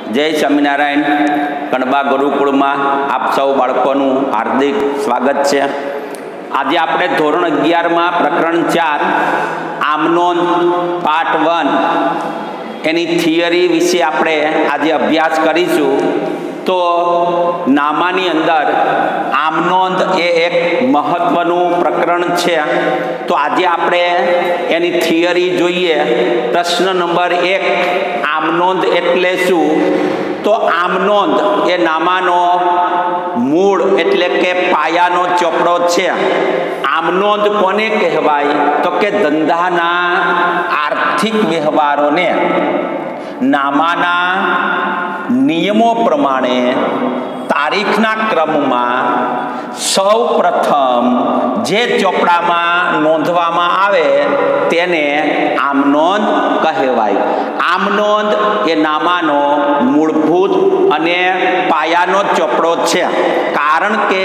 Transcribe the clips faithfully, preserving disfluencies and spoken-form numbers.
जय स्वामीनारायण। कणबा गुरुकुल में आप सौ बाळकोनुं हार्दिक स्वागत है। आज आपणे धोरण अगियार में प्रकरण चार आमनोंध पार्ट वन एनी थियरी विषे आपणे आज अभ्यास करीशुं। तो नामानी अंदर आमनोंध ए एक महत्वनुं प्रकरण है। तो आज आपणे एनी थियरी जोईए। प्रश्न नंबर एक, आमनोंध एटले शुं? तो आमनोंध ए नामानो मूळ एटले के पायानो चोपड़ो छे। आमनोंध कोने कहेवाय? तो के धंधाना आर्थिक व्यवहारोने नामाना नियमों प्रमाणे तारीखना क्रम में सौ प्रथम जे चोपड़ा में नोंधवामां आवे तेने आमनोंध कहेवाय। आमनोंध ए नामानो मूलभूत अने पायानो चोपड़ो छे, कारण के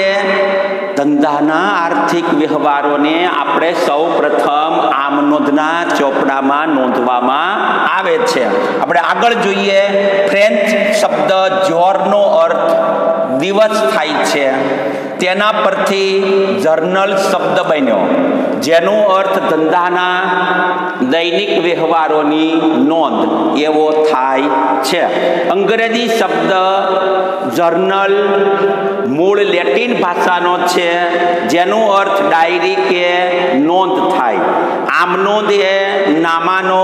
धंधाना आर्थिक व्यवहारोने आपणे सौ प्रथम आमनोंधना चोपड़ा में नोंधवामां आवे छे। आपणे आगळ जोईए। फ्रेंच शब्द जोरनो अर्थ दिवस थाय छे, तेना परथी जर्नल शब्द बन्यो, जेनो अर्थ धंधाना दैनिक व्यवहारोनी नोंध एवो थाय छे। अंग्रेजी शब्द जर्नल मूळ लेटिन भाषानो छे, जेनो अर्थ डायरी के नोंध थाय। आमनोंध ए नामानो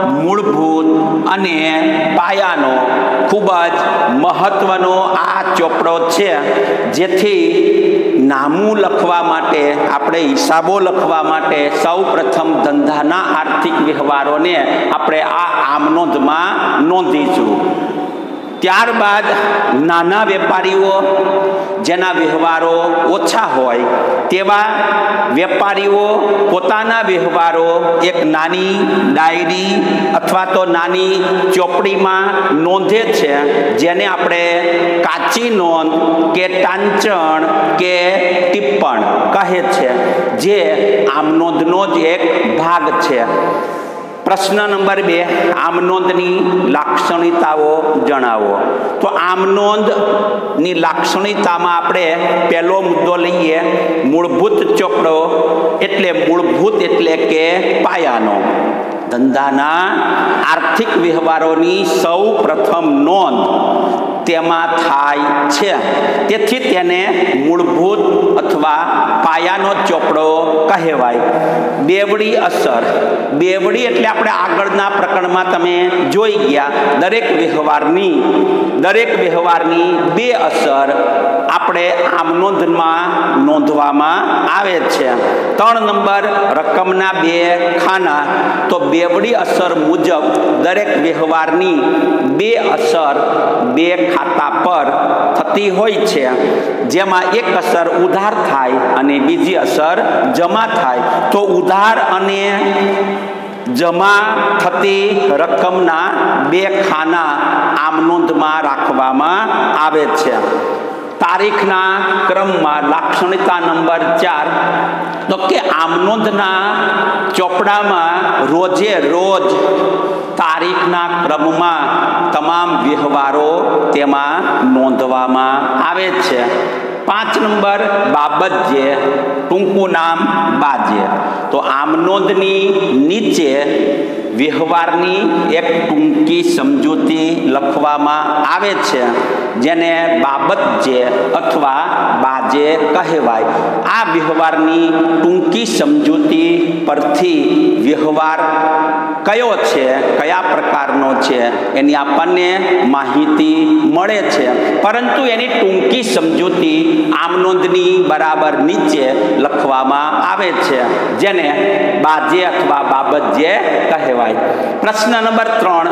मूलभूत अने पायानो खूब ज महत्वनो आ चोपड़ो छे, जेथी नामू लखवा माटे आपणे हिसाबो लखवा माटे सौ प्रथम धंधाना आर्थिक व्यवहारोने आपणे आ आमनोंधमां नोंधीशुं। त्यारबाद नाना वेपारीओ जेना व्यवहारो ओछा होय तेवा वेपारीओ पोताना व्यवहारो एक नानी डायरी अथवा तो नानी चोपड़ी में नोंधे छे, जेने आपणे काची नोंध के टांचण के टिप्पण कहे छे, जे आमनोंधनो ज एक भाग छे। प्रश्न नंबर बे, आमनोंधनी लाक्षणिताओ जणावो। तो आमनोंधनी लाक्षणिता में आपणे पहलो मुद्दो लईए, मूलभूत चोपड़ो एटले मूलभूत एटले के पायानो। धंधाना आर्थिक व्यवहारोनी सौ प्रथम नोंध तेमां थाय छे, तेथी तेने मूलभूत अथवा पायानो चोपड़ो कहेवाय। बेवड़ी असर, बेवड़ी एटले आपणे आगळना प्रकरणमां तमे जोई गया, दरेक व्यवहारनी दरेक व्यवहारनी बे असर आपणे आमनोंधमां नोंधवामां आवे छे। त्रण नंबर, रकमना बे खाना। तो बेवड़ी असर मुजब दरेक व्यवहारनी बे असर बे खाता पर थती होय छे, जेमां एक असर उधार थाय अने बीजी असर जमा थाय। तो उधार अने जमा थती रकमना बे खाना आमनोंधमां राखवामां आवे छे। तारीखना क्रम में लाक्षणिता नंबर चार, तो के आमनोंधना चोपड़ा में रोजे रोज तारीखना क्रम में तमाम व्यवहारो तेमां नोंधवामां आवे छे। पांच नंबर, बाबतजे टूंकू नाम बाजे। तो आमनोंधनी नीचे व्यवहारनी एक टूंकी समजूती लखवामां आवे छे, जेने बाबतजे अथवा बाजे कहेवाय। आ व्यवहारनी टूंकी समजूती परथी व्यवहार कयो छे, कया प्रकारनो छे एनी आपणने माहिती मळे छे, परंतु एनी टूंकी समजूती आमनोंधनी बराबर नीचे लखवामां आवे छे, जेने बाजे अथवा बाबतजे कहेवाय। प्रश्न नंबर त्रण,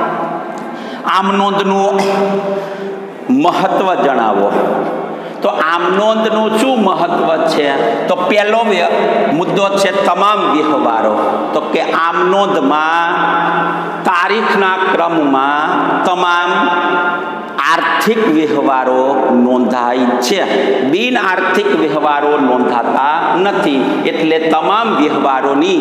आमनोंधनुं महत्व जणावो। तो आमनोंधनुं शुं महत्व छे? तो पहलो मुद्दो छे तमाम व्यवहारो। तो के आमनोंधमां तारीखना क्रममां तमाम आर्थिक व्यवहारो नोंधाय छे, बिन आर्थिक व्यवहारो नोंधाता नथी, एटले तमाम व्यवहारोनी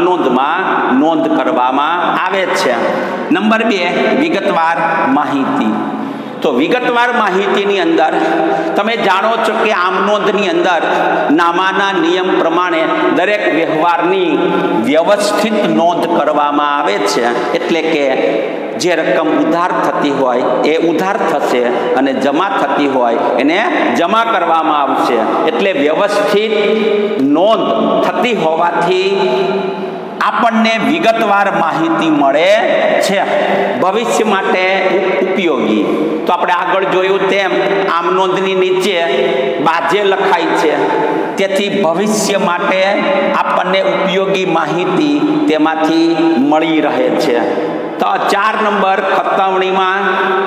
आमनोंधमां नोंध करवामां आवे छे। नंबर बे, विगतवार माहिती। તો વિગતવાર માહિતીની અંદર તમે જાણો છો કે આમ નોંધની અંદર નામાના નિયમ પ્રમાણે દરેક વ્યવહારની વ્યવસ્થિત નોંધ કરવામાં આવે છે, એટલે કે જે રકમ ઉધાર થતી હોય એ ઉધાર થશે અને જમા થતી હોય એને જમા કરવામાં આવશે. એટલે વ્યવસ્થિત નોંધ થતી હોવાથી આપણને વિગતવાર માહિતી મળે છે, ભવિષ્ય માટે ઉપયોગી. તો આપણે આગળ જોયું તેમ આમ નોંધની નીચે બાજે લખાય છે, તેથી ભવિષ્ય માટે આપણને ઉપયોગી માહિતી તેમાંથી મળી રહે છે. તો ચાર નંબર ખતવણીમાં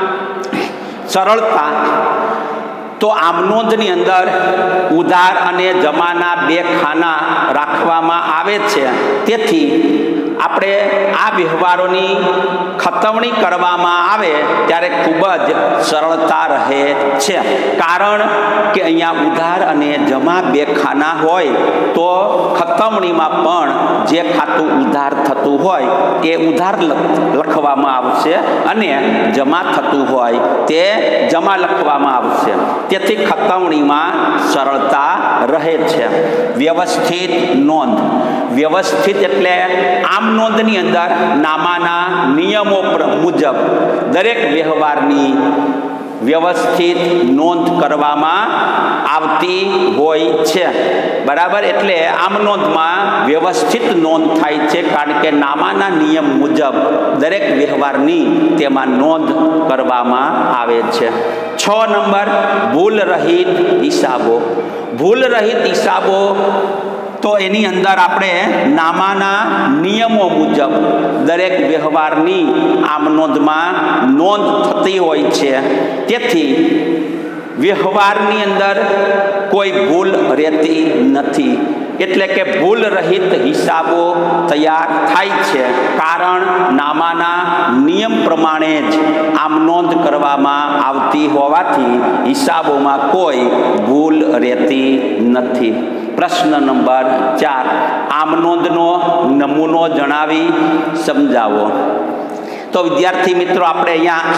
સરળતા. તો આમ નોંધની અંદર ઉધાર અને જમાના બે ખાના રાખવામાં આવે છે, તેથી આપણે આ વ્યવહારોની ખતવણી કરવામાં આવે ત્યારે ખૂબ જ સરળતા રહે છે. કારણ કે અહીંયા ઉધાર અને જમા બે ખાના હોય તો ખતવણીમાં પણ જે ખાતું ઉધાર થતું હોય એ ઉધાર લખવામાં આવશે અને જમા થતું હોય તે જમા લખવામાં આવશે. તેથી ખતવણીમાં સરળતા રહે છે. વ્યવસ્થિત નોંધ. વ્યવસ્થિત એટલે આમ નોંધની અંદર નામાના નિયમો મુજબ દરેક વ્યવહારની વ્યવસ્થિત નોંધ કરવામાં આવતી હોય છે. બરાબર. એટલે આમ નોંધમાં વ્યવસ્થિત નોંધ થાય છે, કારણ કે નામાના નિયમ મુજબ દરેક વ્યવહારની તેમાં નોંધ કરવામાં આવે છે. છ નંબર ભૂલ રહિત હિસાબો. ભૂલ રહિત હિસાબો તો એની અંદર આપણે નામાના નિયમો મુજબ દરેક વ્યવહારની આમ નોંધમાં નોંધ થતી હોય છે, તેથી વ્યવહારની અંદર કોઈ ભૂલ રહેતી નથી. એટલે કે ભૂલ રહિત હિસાબો તૈયાર થાય છે, કારણ નામાના નિયમ પ્રમાણે જ આમ નોંધ કરવામાં આવતી હોવાથી હિસાબોમાં કોઈ ભૂલ રહેતી નથી. પ્રશ્ન નંબર ચાર. આમ નોંધનો નમૂનો જણાવી સમજાવો. તો વિદ્યાર્થી મિત્રો, આપણે અહીંયા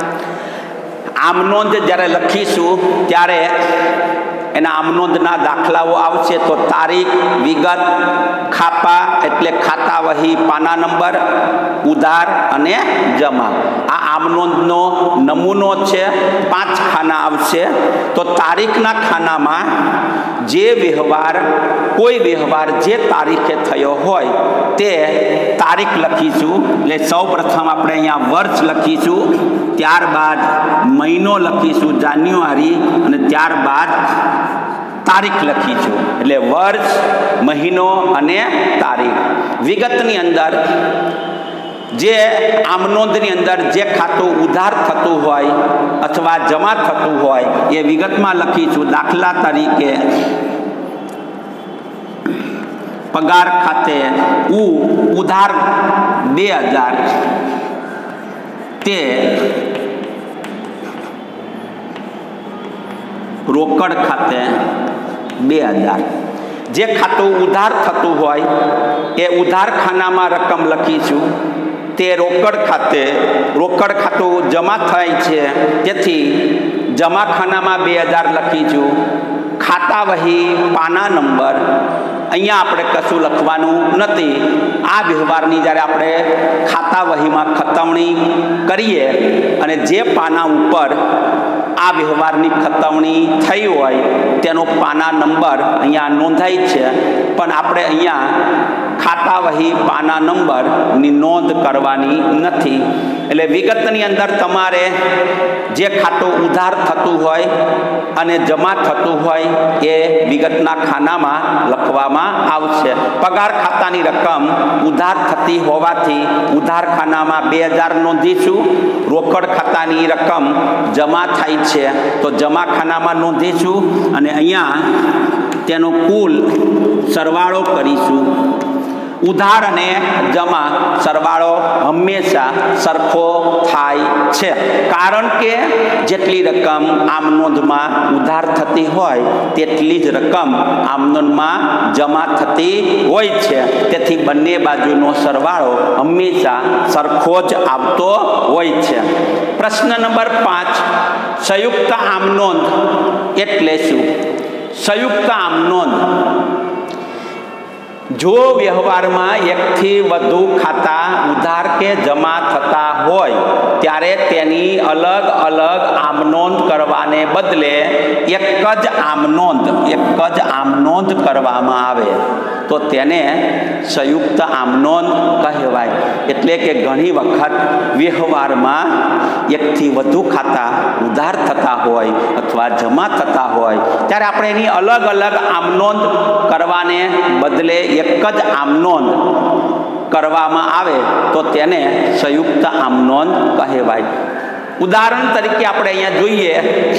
આમ નોંધ જ્યારે લખીશું ત્યારે એના આમ નોંધના દાખલાઓ આવશે. તો તારીખ, વિગત, ખાપા એટલે ખાતા વહી, પાના નંબર, ઉધાર અને જમા. આ આમ નોંધનો નમૂનો છે. પાંચ ખાના આવશે. તો તારીખના ખાનામાં જે વ્યવહાર કોઈ વ્યવહાર જે તારીખે થયો હોય તે તારીખ લખીશું. એટલે સૌ પ્રથમ આપણે અહીંયા વર્ષ લખીશું, ત્યારબાદ મહિનો લખીશું જાન્યુઆરી, અને ત્યારબાદ તારીખ લખીશું. એટલે વર્ષ, મહિનો અને તારીખ. વિગતની અંદર જે આમ નોંધની અંદર જે ખાતું ઉધાર થતું હોય અથવા જમા થતું હોય એ વિગતમાં લખીશું. દાખલા તરીકે પગાર ખાતે ઉ ઉધાર બે હજાર તે રોકડ ખાતે બે હજાર. જે ખાતું ઉધાર થતું હોય એ ઉધાર ખાનામાં રકમ લખીશું. તે રોકડ ખાતે રોકડ ખાતું જમા થાય છે, તેથી જમા ખાનામાં બે હજાર લખીશું. ખાતા વહી, પાના નંબર. અહીંયા આપણે કશું લખવાનું નથી. આ વ્યવહારની જ્યારે આપણે ખાતા વહીમાં ખતવણી કરીએ અને જે પાના ઉપર આ વ્યવહારની ખતવણી થઈ હોય તેનો પાના નંબર અહીંયા નોંધાય છે, પણ આપણે અહીંયા ખાતા વહી પાના નંબરની નોંધ કરવાની નથી. એટલે વિગતની અંદર તમારે જે ખાતું ઉધાર થતું હોય અને જમા થતું હોય એ વિગતના ખાનામાં લખવામાં આવશે. પગાર ખાતાની રકમ ઉધાર થતી હોવાથી ઉધાર ખાનામાં બે હજાર નોંધીશું. રોકડ ખાતાની રકમ જમા થાય છે તો જમા ખાનામાં નોંધીશું, અને અહીંયા તેનો કુલ સરવાળો કરીશું. ઉધાર અને જમા સરવાળો હંમેશા સરખો થાય છે, કારણ કે જેટલી રકમ આમ નોંધમાં ઉધાર થતી હોય તેટલી જ રકમ આમ નોંધમાં જમા થતી હોય છે. તેથી બંને બાજુનો સરવાળો હંમેશા સરખો જ આવતો હોય છે. પ્રશ્ન નંબર પાંચ, સંયુક્ત આમ નોંધ એટલે શું? સંયુક્ત આમ નોંધ, જો વ્યવહારમાં એકથી વધુ ખાતા ઉધાર કે જમા થતા હોય ત્યારે તેની અલગ અલગ આમ નોંધ કરવાને બદલે એક જ આમ નોંધ એક જ આમ નોંધ કરવામાં આવે તો તેને સંયુક્ત આમ નોંધ કહેવાય. એટલે કે ઘણી વખત વ્યવહારમાં એકથી વધુ ખાતા ઉધાર થતા હોય અથવા જમા થતા હોય ત્યારે આપણે એની અલગ અલગ આમ નોંધ કરવાને બદલે એક જ આમ નોંધ કરવામાં આવે તો તેને સંયુક્ત આમ નોંધ કહેવાય. ઉદાહરણ તરીકે આપણે અહીંયા જોઈએ,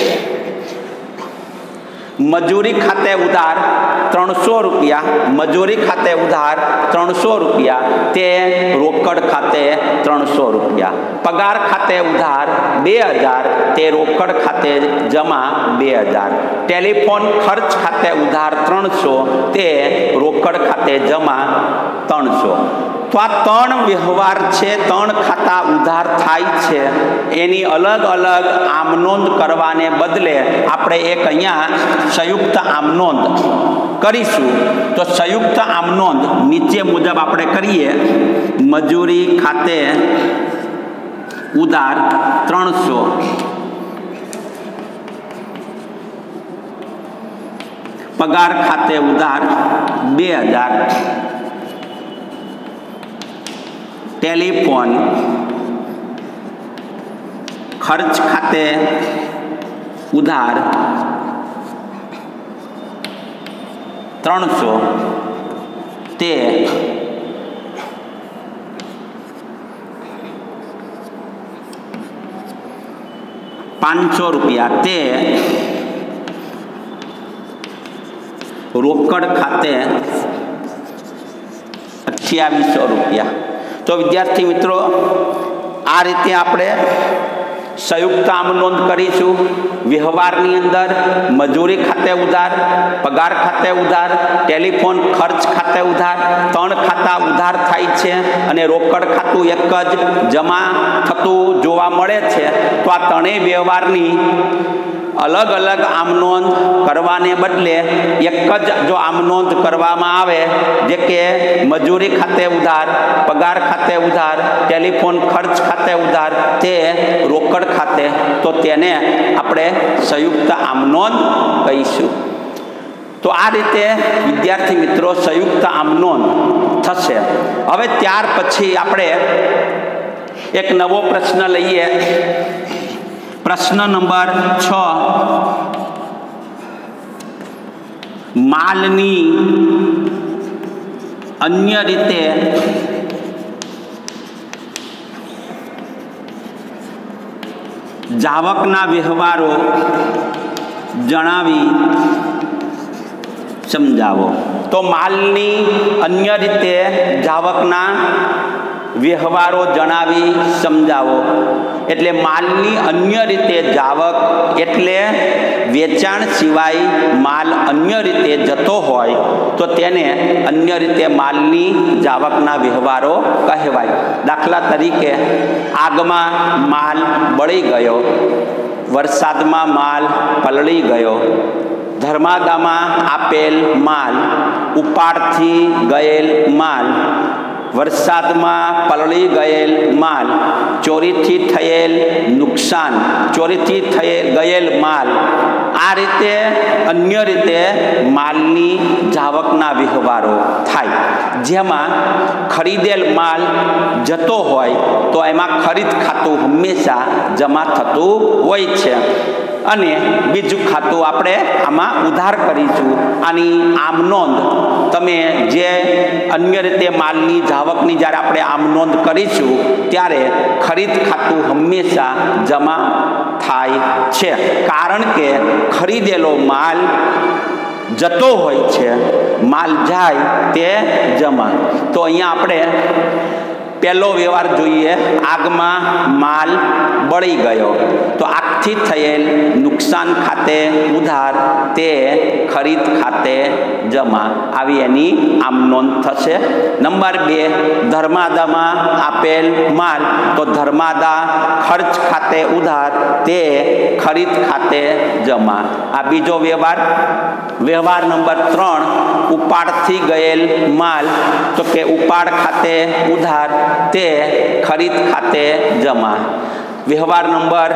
મજૂરી ખાતે ઉધાર ત્રણસો રૂપિયા મજૂરી ખાતે ઉધાર ત્રણસો રૂપિયા તે રોકડ ખાતે ત્રણસો રૂપિયા, પગાર ખાતે ઉધાર બે હજાર તે રોકડ ખાતે જમા બે હજાર, ટેલિફોન ખર્ચ ખાતે ઉધાર ત્રણસો તે રોકડ ખાતે જમા ત્રણસો. તો આ ત્રણ વ્યવહાર છે, ત્રણ ખાતા ઉધાર થાય છે, એની અલગ અલગ આમ નોંધ કરવાને બદલે આપણે એક અહીંયા સંયુક્ત આમ નોંધ કરીશું. તો સંયુક્ત આમ નોંધ નીચે મુજબ આપણે કરીએ. મજૂરી ખાતે ઉધાર ત્રણસો, પગાર ખાતે ઉધાર બે હજાર, ટેલિફોન ખર્ચ ખાતે ઉધાર ત્રણસો તે પાંચસો રૂપિયા તે રોકડ ખાતે અઠ્યાવીસો રૂપિયા. તો વિદ્યાર્થી મિત્રો, આ રીતે આપણે સંયુક્ત આમ નોંધ કરીશું. વ્યવહારની અંદર મજૂરી ખાતે ઉધાર, પગાર ખાતે ઉધાર, ટેલિફોન ખર્ચ ખાતે ઉધાર, ત્રણ ખાતા ઉધાર થાય છે અને રોકડ ખાતું એક જ જમા થતું જોવા મળે છે. તો આ ત્રણેય વ્યવહારની અલગ અલગ આમ નોંધ કરવાને બદલે એક જ જો આમ નોંધ કરવામાં આવે, જે કે મજૂરી ખાતે ઉધાર, પગાર ખાતે ઉધાર, ટેલિફોન ખર્ચ ખાતે ઉધાર તે રોકડ ખાતે, તો તેને આપણે સંયુક્ત આમ નોંધ કહીશું. તો આ રીતે વિદ્યાર્થી મિત્રો સંયુક્ત આમ નોંધ થશે. હવે ત્યાર પછી આપણે એક નવો પ્રશ્ન લઈએ. પ્રશ્ન નંબર છ, માલની અન્ય રીતે જાવકના વ્યવહારો જણાવી સમજાવો. તો માલની અન્ય રીતે જાવકના વ્યવહારો જણાવી સમજાવો. એટલે માલની અન્ય રીતે જાવક એટલે વેચાણ સિવાય માલ અન્ય રીતે જતો હોય તો તેને અન્ય રીતે માલની જાવકના વ્યવહારો કહેવાય. દાખલા તરીકે આગમાં માલ બળી ગયો, વરસાદમાં માલ પલળી ગયો, ધર્માદામાં આપેલ માલ, ઉપાડથી ગયેલ માલ, વરસાદમાં પલળી ગયેલ માલ, ચોરીથી થયેલ નુકસાન, ચોરીથી થયેલ ગયેલ માલ. આ રીતે અન્ય રીતે માલની જાવકના વ્યવહારો થાય. જેમાં ખરીદેલ માલ જતો હોય તો એમાં ખરીદ ખાતું હંમેશા જમા થતું હોય છે અને બીજું ખાતું આપણે આમાં ઉધાર કરીશું. આની આમ નોંધ તમે જે અન્ય રીતે માલની જાવકની જ્યારે આપણે આમ નોંધ કરીશું ત્યારે ખરીદ ખાતું હંમેશા જમા થાય છે, કારણ કે ખરીદેલો માલ જતો હોય છે, માલ જાય તે જમા. તો અહીંયા આપણે પહેલો વ્યવહાર જોઈએ, આગમાં માલ બળી ગયો તો આગથી થયેલ નુકસાન ખાતે ઉધાર તે ખરીદ ખાતે જમા, આવી એની આમ નોંધ થશે. નંબર બે, ધર્માદામાં આપેલ માલ તો ધર્માદા ખર્ચ ખાતે ઉધાર તે ખરીદ ખાતે જમા, આ બીજો વ્યવહાર. વ્યવહાર નંબર ત્રણ, ઉપાડથી ગયેલ માલ તો કે ઉપાડ ખાતે ઉધાર તે ખરીદ ખાતે જમા. વ્યવહાર નંબર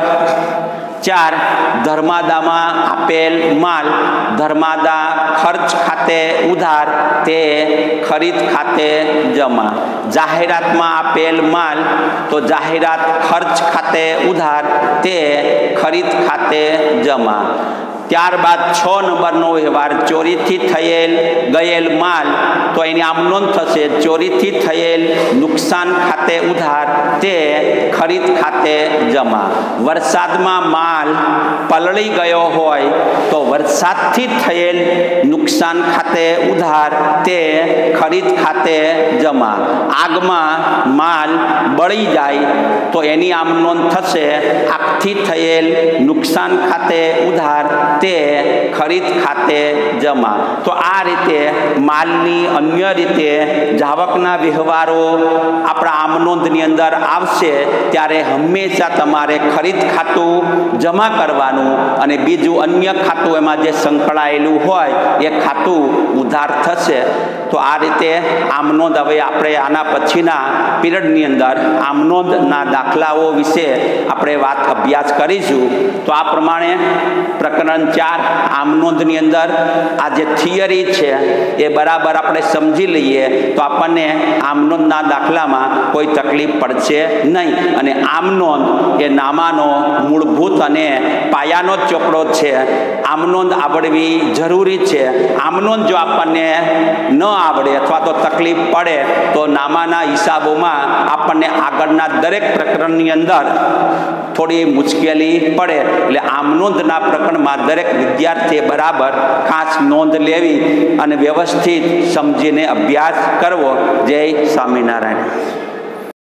ચાર, ધર્માદામાં આપેલ માલ ધર્માદા ખર્ચ ખાતે ઉધાર તે ખરીદ ખાતે જમા. જાહેરાતમાં આપેલ માલ તો જાહેરાત ખર્ચ ખાતે ઉધાર તે ખરીદ ખાતે જમા. ત્યારબાદ છ નંબરનો વ્યવહાર, ચોરીથી થયેલ ગયેલ માલ તો એની આમ નોંધ થશે, ચોરીથી થયેલ નુકસાન ખાતે ઉધાર તે ખરીદ ખાતે જમા. વરસાદમાં માલ પલળી ગયો હોય તો વરસાદથી થયેલ નુકસાન ખાતે ઉધાર તે ખરીદ ખાતે જમા. આગમાં માલ બળી જાય તો એની આમ નોંધ થશે, આગથી થયેલ નુકસાન ખાતે ઉધાર તે ખરીદ ખાતે જમા. તો આ રીતે માલની અન્ય રીતે જાવકના વ્યવહારો આપણા આમ નોંધની અંદર આવશે ત્યારે હંમેશા તમારે ખરીદ ખાતું જમા કરવાનું અને બીજું અન્ય ખાતું એમાં જે સંકળાયેલું હોય એ ખાતું ઉધાર થશે. તો આ રીતે આમ નોંધ હવે આપણે આના પછીના પીરિયડની અંદર આમ નોંધના દાખલાઓ વિશે આપણે વાત અભ્યાસ કરીશું. તો આ પ્રમાણે પ્રકરણ ચાર આમ નોંધની અંદર આ જે થિયરી છે એ બરાબર આપણે સમજી લઈએ તો આપણને આમ નોંધના દાખલામાં કોઈ તકલીફ પડશે નહીં. અને આમ નોંધ એ નામાનો મૂળભૂત અને પાયાનો ચોપડો છે. આમ નોંધ આવડવી જરૂરી છે. આમ નોંધ જો આપણને ન આવડે અથવા તો તકલીફ પડે તો નામાના હિસાબોમાં આપણને આગળના દરેક પ્રકરણની અંદર થોડી મુશ્કેલી પડે. એટલે આમ નોંધના પ્રકરણમાં દરેક વિદ્યાર્થીએ બરાબર ખાસ નોંધ લેવી અને વ્યવસ્થિત સમજીને અભ્યાસ કરવો. જય સ્વામિનારાયણ.